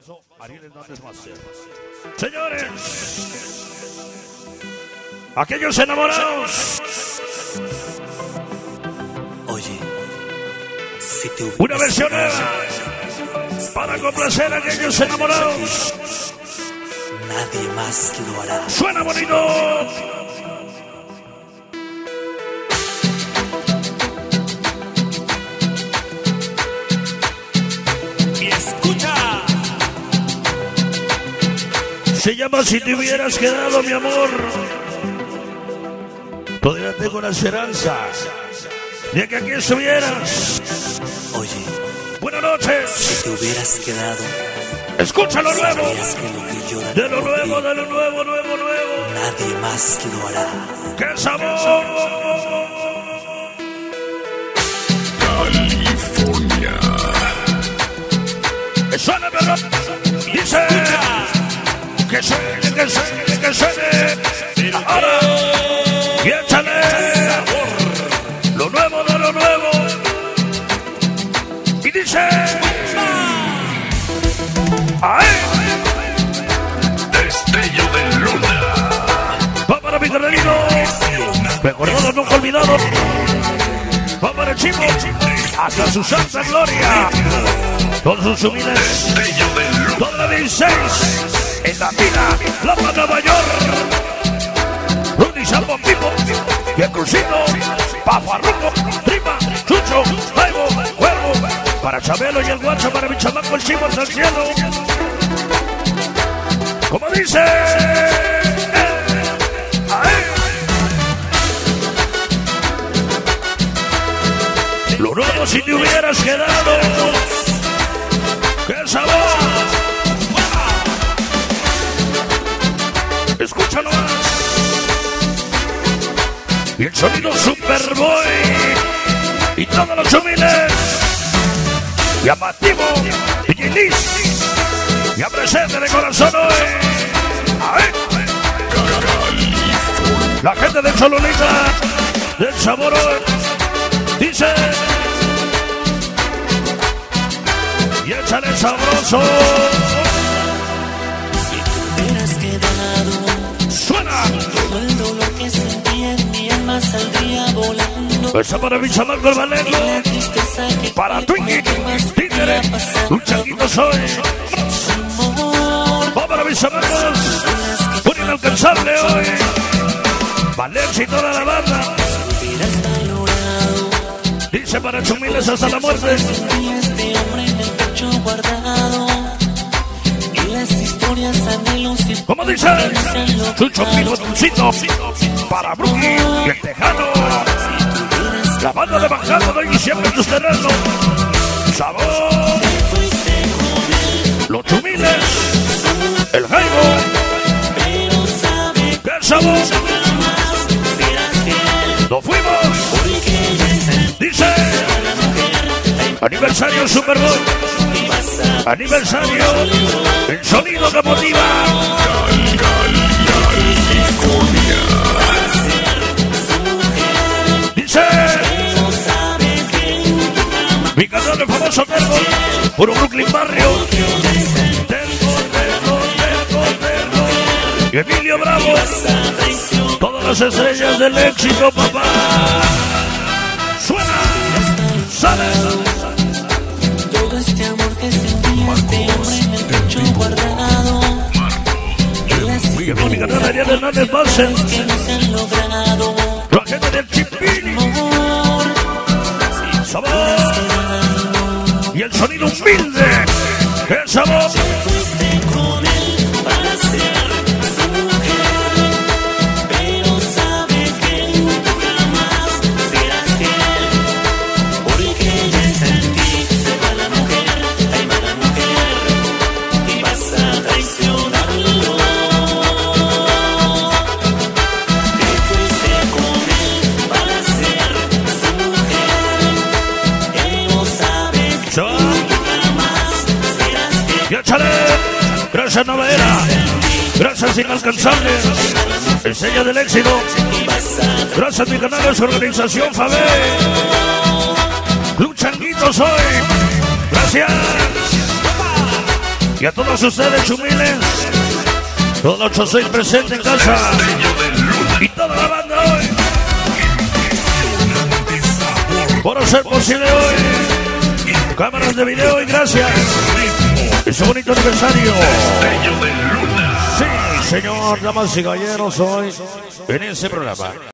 Ariel Hernández Master. Señores, aquellos enamorados. Oye, si te una versión para complacer a aquellos enamorados. Nadie más lo hará. Suena bonito. Y escucha. Se llama Si te hubieras quedado, mi amor. Todavía tengo la esperanza de que aquí estuvieras. Oye, buenas noches. si te hubieras quedado, escucha lo nuevo. sabrías que lo que llora De lo por ti, nuevo, de lo nuevo, nuevo. nadie más lo hará. ¡Qué sabor! California. ¡Que suene, perro! Dice que suene, que suene, que suene. Ahora, y échale lo nuevo de lo nuevo. Y dice ¡ay! Destello de luna. ¡Va para mi carrerito! Recordado, nunca olvidado. ¡Va para el chico! ¡Hasta su santa gloria! Todos sus humildes. Destello de luna. Toda la 16 en la fila, la para Nueva York. Rudy Sambo Pipo y el Crucito, pa' Farruko, Prima, Chucho, Jaibo, Cuervo, para Chabelo y el Guacho, para mi chamaco el Chivo hasta el cielo. Como dice, lo nuevo si te hubieras quedado. ¡Qué sabor! Escúchalo más. Y el sonido Superboy y todos los humildes. Y abativo y Liz. Y a presente de corazón hoy. ¡Ay! La gente del Chololita, del sabor hoy, dice. Y échale sabroso. Si te hubieras quedado, Suena. todo el dolor que sentí en mi alma saldría volando. Esa para mi chamaco el Valero. La tristeza que Para Twinkie, más Títere, un changuito soy. Va para mis amigos, un inalcanzable hoy. Valencia y toda la banda. hubieras valorado. Dice para Chumiles hasta la muerte. Sentí este hombre en el pecho guardado. Y las historias anhelos y ¿Cómo dice? Chucho Pico Dulcito. Para Brookie y el Tejano. La banda de bajada de hoy siempre en tus terrenos. Sabor. Los Chumiles. El Jaibo. ¡Qué sabor! ¡Lo fuimos! Dice aniversario Superboy, aniversario, el sonido que motiva. Dice mi canal de famoso Tergo, puro Brooklyn Barrio. Tergo. Y Emilio Bravo, todas las estrellas del éxito, papá. Suena, sale. todo este amor que sentí este hombre en el pecho guardado. Y las Que mi canal de Ariel Hernández Master, que no se han logrado. la gente del Chimpini, Amor, sabor. Y el sonido humilde, ¡qué sabor! fuiste con él para ser su mujer. Pero sabes que nunca jamás serás fiel. Porque ya está en ti, se va la mujer, ahí va la mujer. Y vas a traicionarlo. Te fuiste con él para ser su mujer. Pero sabes que Se va. nunca jamás serás fiel. Y échale, gracias Navera, gracias Inalcanzables, el sello del éxito, gracias mi canal de su organización Fabé, Club Changuito soy, gracias. Y a todos ustedes, chumiles, todo 86 presente en casa. Y toda la banda hoy. Por ser posible hoy. Cámaras de video y gracias. Ese bonito aniversario. Sí, señor, damas y caballeros, hoy en ese programa.